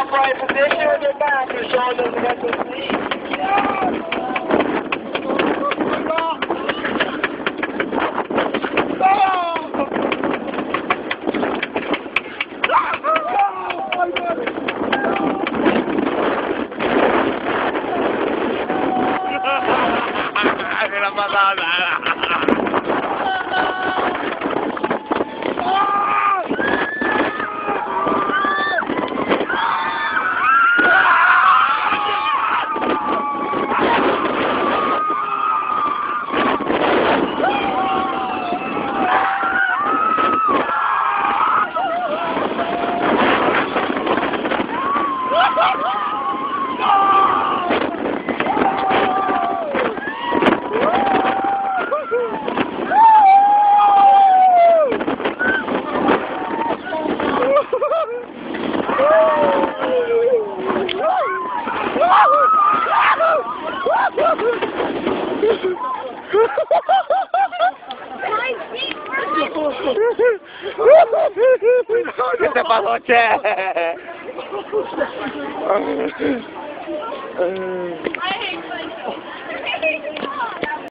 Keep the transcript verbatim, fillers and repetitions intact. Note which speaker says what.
Speaker 1: upright position with your back and shoulders against the seat.
Speaker 2: ¡Qué la patada! ¿Qué te pasó, che?
Speaker 3: I hate myself.